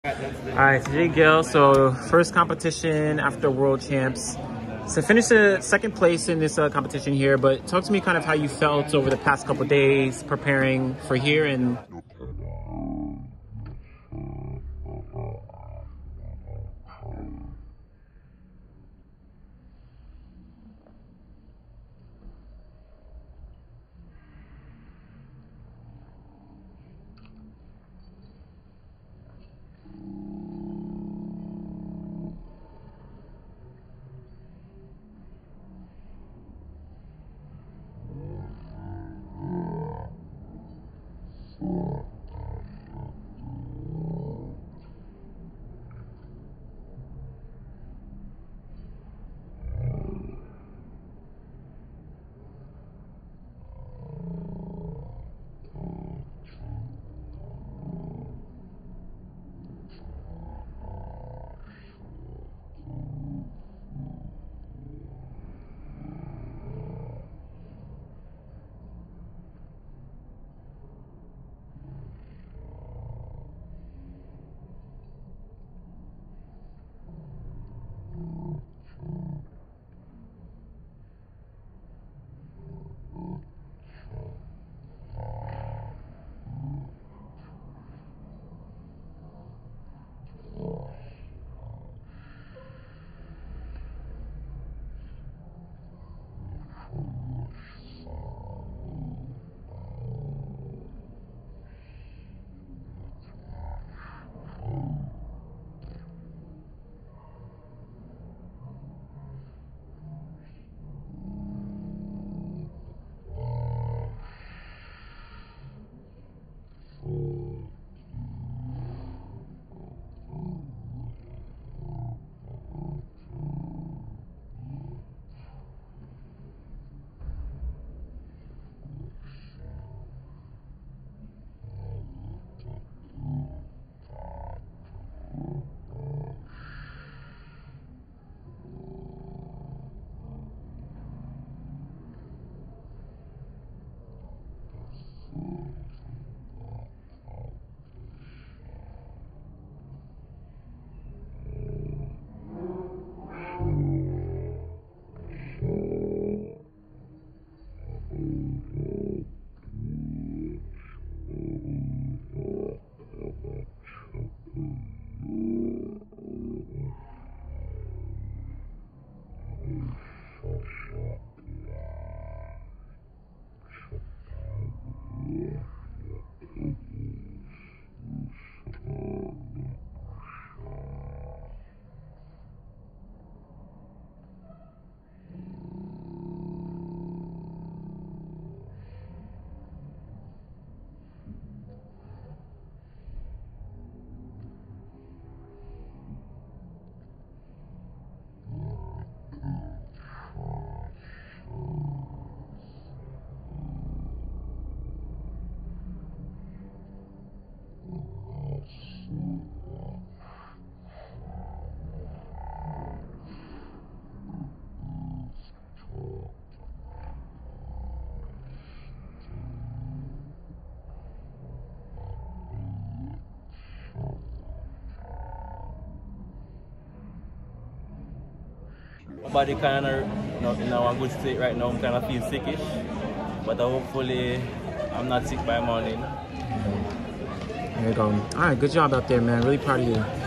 All right, Tajay Gayle. So first competition after World Champs. So finished second place in this competition here, but talk to me kind of how you felt over the past couple of days preparing for here and. My body kind of not in a good state right now. I'm kind of feel sickish, but hopefully I'm not sick by morning. There you go. All right, good job out there, man. Really proud of you.